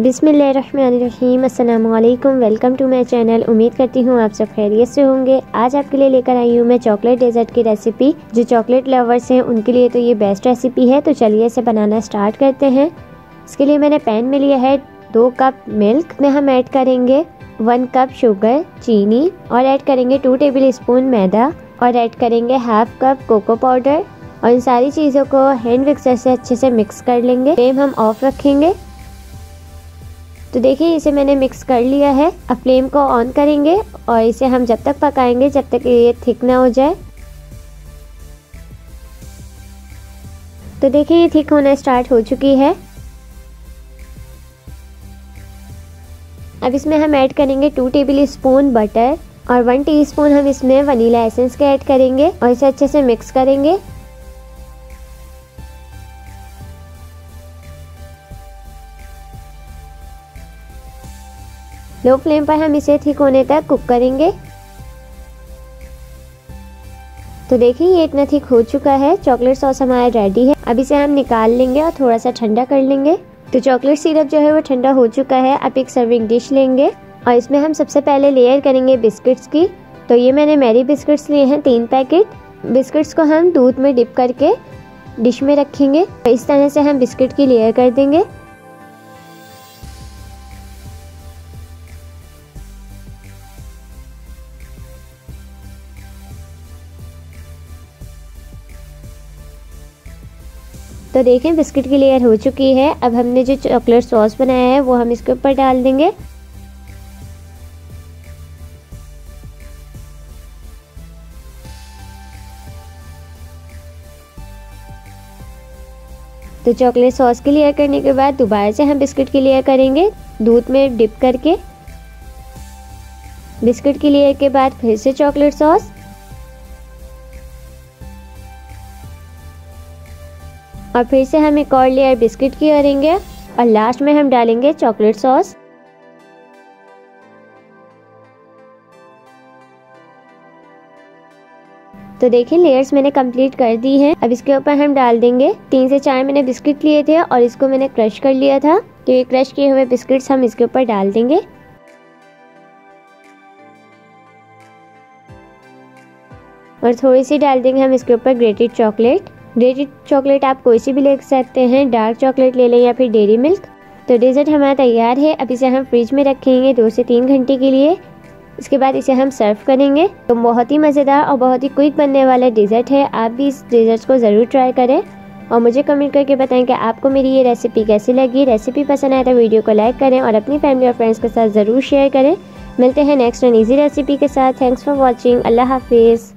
बिस्मिल्लाहिर्रहमानिर्रहीम। अस्सलाम वालेकुम। Welcome to my channel. उम्मीद करती हूँ आप सब खैरियत से होंगे। आज आपके लिए लेकर आई हूँ मैं चॉकलेट डेजर्ट की रेसिपी। जो चॉकलेट लवर्स हैं उनके लिए तो ये बेस्ट रेसिपी है। तो चलिए इसे बनाना स्टार्ट करते हैं। इसके लिए मैंने पैन में लिया है 2 कप मिल्क में हम ऐड करेंगे 1 कप शुगर चीनी और ऐड करेंगे 2 टेबल स्पून मैदा और ऐड करेंगे हाफ कप कोको पाउडर और इन सारी चीज़ों को हैंड मिक्सर से अच्छे से मिक्स कर लेंगे। फ्लेम हम ऑफ रखेंगे। तो देखिए इसे मैंने मिक्स कर लिया है। अब फ्लेम को ऑन करेंगे और इसे हम जब तक पकाएंगे जब तक ये थिक ना हो जाए। तो देखिए ये थिक होना स्टार्ट हो चुकी है। अब इसमें हम ऐड करेंगे 2 टेबल स्पून बटर और 1 टीस्पून हम इसमें वनीला एसेंस का ऐड करेंगे और इसे अच्छे से मिक्स करेंगे। लो फ्लेम पर हम इसे थिक होने तक कुक करेंगे। तो देखिए ये इतना थिक हो चुका है। चॉकलेट सॉस हमारा रेडी है। अब इसे हम निकाल लेंगे और थोड़ा सा ठंडा कर लेंगे। तो चॉकलेट सिरप जो है वो ठंडा हो चुका है। अब एक सर्विंग डिश लेंगे और इसमें हम सबसे पहले लेयर करेंगे बिस्किट्स की। तो ये मैंने मैरी बिस्किट्स लिए हैं 3 पैकेट। बिस्किट्स को हम दूध में डिप करके डिश में रखेंगे। तो इस तरह से हम बिस्किट की लेयर कर देंगे। तो देखें बिस्किट की लेयर हो चुकी है। अब हमने जो चॉकलेट सॉस बनाया है वो हम इसके ऊपर डाल देंगे। तो चॉकलेट सॉस की लेयर करने के बाद दोबारा से हम बिस्किट की लेयर करेंगे दूध में डिप करके। बिस्किट की लेयर के बाद फिर से चॉकलेट सॉस और फिर से हम एक और लेयर बिस्किट की करेंगे और लास्ट में हम डालेंगे चॉकलेट सॉस। तो देखिए लेयर्स मैंने कंप्लीट कर दी हैं। अब इसके ऊपर हम डाल देंगे 3 से 4 मैंने बिस्किट लिए थे और इसको मैंने क्रश कर लिया था। तो ये क्रश किए हुए बिस्किट्स हम इसके ऊपर डाल देंगे और थोड़ी सी डाल देंगे हम इसके ऊपर ग्रेटेड चॉकलेट। ग्रेटेड चॉकलेट आप कोई सी भी ले सकते हैं, डार्क चॉकलेट ले लें या फिर डेयरी मिल्क। तो डेजर्ट हमारा तैयार है। अब इसे हम फ्रिज में रखेंगे 2 से 3 घंटे के लिए। इसके बाद इसे हम सर्व करेंगे। तो बहुत ही मज़ेदार और बहुत ही क्विक बनने वाला डेजर्ट है। आप भी इस डेजर्ट को ज़रूर ट्राई करें और मुझे कमेंट करके बताएं कि आपको मेरी ये रेसिपी कैसी लगी। रेसिपी पसंद आए तो वीडियो को लाइक करें और अपनी फैमिली और फ्रेंड्स के साथ ज़रूर शेयर करें। मिलते हैं नेक्स्ट एंड ईजी रेसिपी के साथ। Thanks for watching. अल्लाह हाफिज़।